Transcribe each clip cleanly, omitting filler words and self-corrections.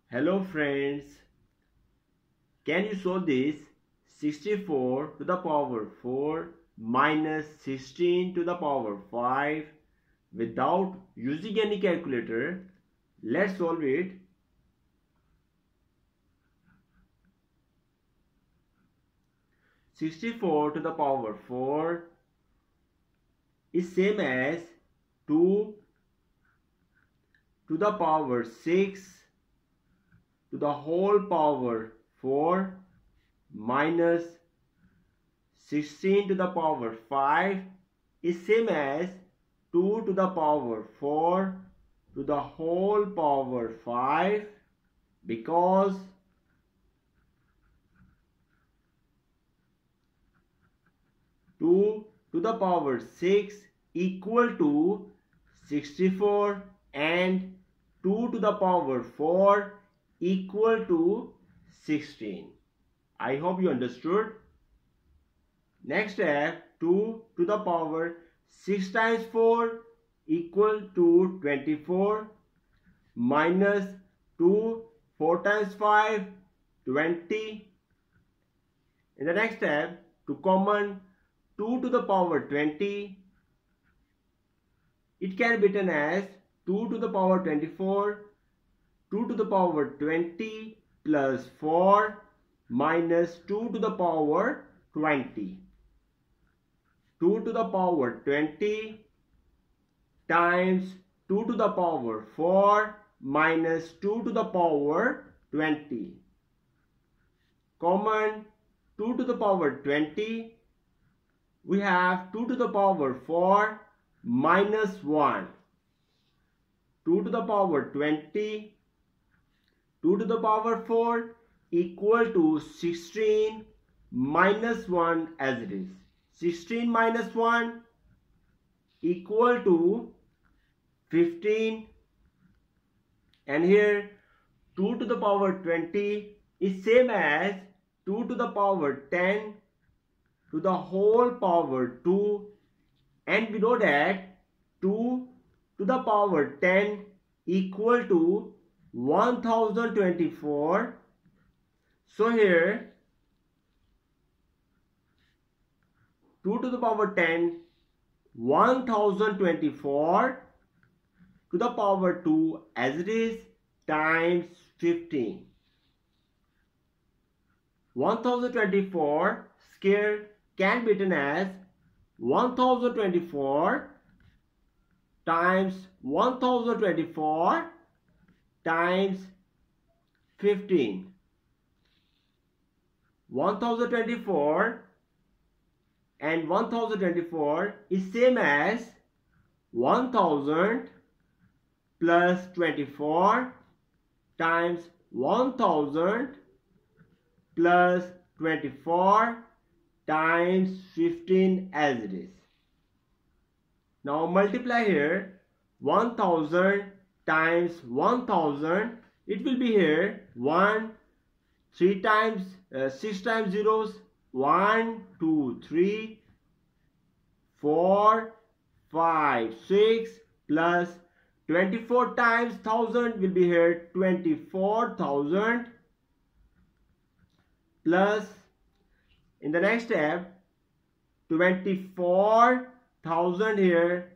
Hello friends, can you solve this? 64 to the power 4 minus 16 to the power 5 without using any calculator. Let's solve it. (64 to the power 4) is same as 2 to the power 6 to the whole power 4 minus 16 to the power 5 is same as 2 to the power 4 to the whole power 5, because 2 to the power 6 equal to 64 and 2 to the power 4 equal to 16. I hope you understood. Next step, 2 to the power 6 times 4 equal to 24 minus 2, 4 times 5, 20. In the next step, to common 2 to the power 20, it can be written as 2 to the power 24, 2 to the power 20 plus 4 minus 2 to the power 20. 2 to the power 20 times 2 to the power 4 minus 2 to the power 20. Common 2 to the power 20. We have 2 to the power 4 minus 1. 2 to the power 20. 2 to the power 4 equal to 16 minus 1 as it is. 16 minus 1 equal to 15. And here 2 to the power 20 is same as 2 to the power 10 to the whole power 2. And we know that 2 to the power 10 equal to 1024. So here 2 to the power 10, 1024 to the power 2 as it is times 15. 1024 square can be written as 1024 times 1024 times 15. 1024 and 1024 is same as 1000 plus 24 times 1000 plus 24 times 15 as it is. Now multiply here 1000 times 1000. It will be here 1, 3 times 6 times zeros, 1, 2, 3, 4, 5, 6 plus 24 times 1000 will be here 24,000 plus, in the next step, 24,000 here,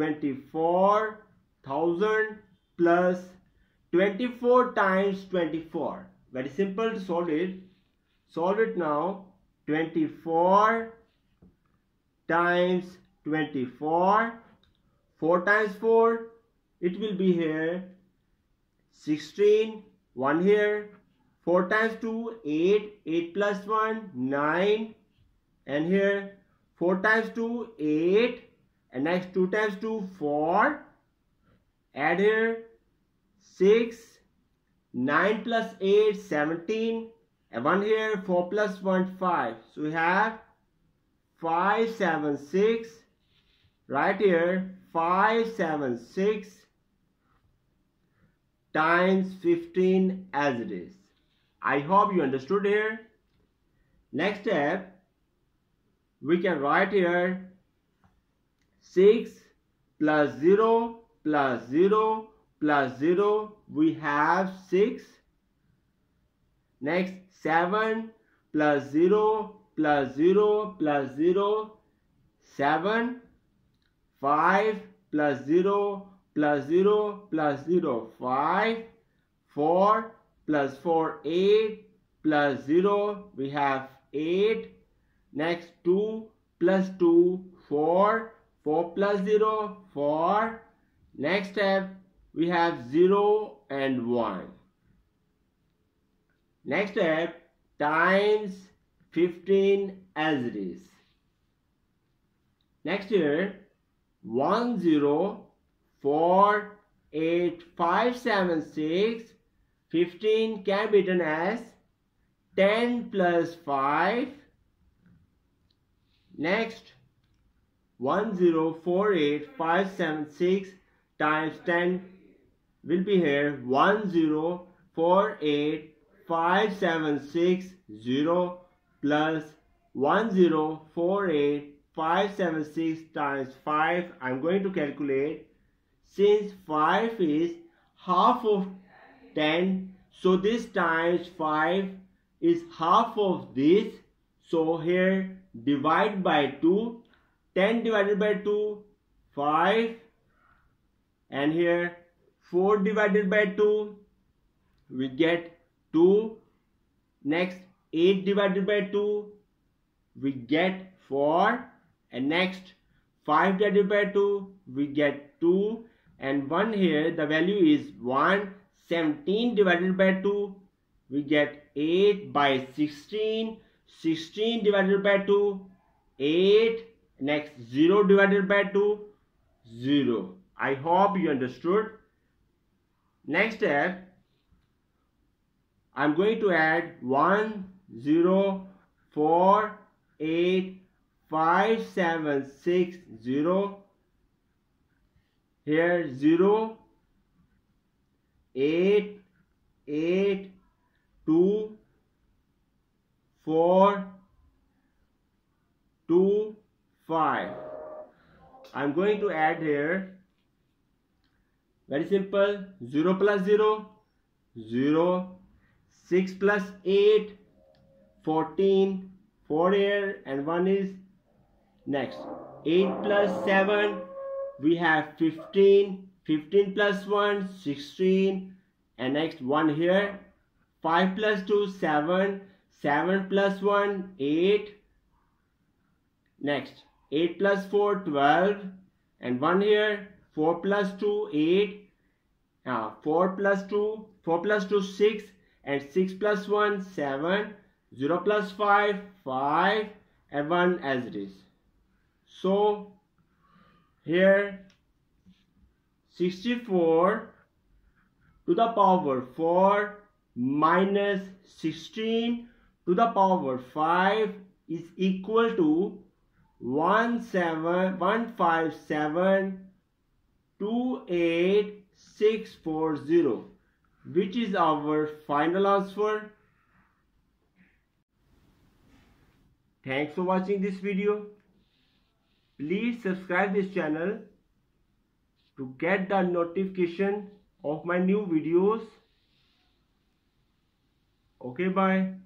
24,000 plus 24 times 24. Very simple to solve it. Solve it now. 24 times 24, 4 times 4, it will be here 16, 1 here, 4 times 2, 8, 8 plus 1, 9, and here 4 times 2, 8, and next 2 times 2, 4, add here 6, 9 plus 8, 17, and 1 here, 4 plus 1, 5. So we have 576, right here 576 times 15 as it is. I hope you understood here. Next step, we can write here 6 plus 0 plus 0 plus 0, we have 6. Next 7 plus 0 plus 0 plus 0, 7. 5 plus 0 plus 0 plus 0, 5. 4 plus 4, 8 plus 0, we have 8. Next 2 plus 2, 4. 4 plus 0, 4. Next step, we have 0 and 1. Next step, times 15 as it is. Next here, 1 0 4 8 5 7 6, 15 can be written as 10 plus 5. Next 1 0 4 8 5 7 6 times 10 will be here 1 0 4 8 5 7 6 0 plus 1 0 4 8 5 7 6 times 5. I'm going to calculate. Since 5 is half of 10, so this times 5 is half of this. So here divide by 2. 10 divided by 2, 5. And here 4 divided by 2, we get 2. Next 8 divided by 2, we get 4. And next 5 divided by 2, we get 2. And 1 here, the value is 1. 17 divided by 2, we get 8 by 16. 16 divided by 2, 8. Next 0 divided by 2, 0. I hope you understood. Next step, I'm going to add 1 0 4 8 5 7 6 0. Here 0 8 8 2 4 2 5. I'm going to add here. Very simple. 0 plus 0, 0. 6 plus 8, 14. 4 here and 1 is next. 8 plus 7, we have 15. 15 plus 1, 16. And next 1 here. 5 plus 2, 7. 7 plus 1, 8. Next 8 plus 4, 12. And 1 here. 4 plus 2, 8. 4 plus 2, 6. And 6 plus 1, 7. 0 plus 5, 5. And 1 as it is. So here 64 to the power 4 minus 16 to the power 5 is equal to 157,28640, which is our final answer. Thanks for watching this video. Please subscribe this channel to get the notification of my new videos. Okay, bye.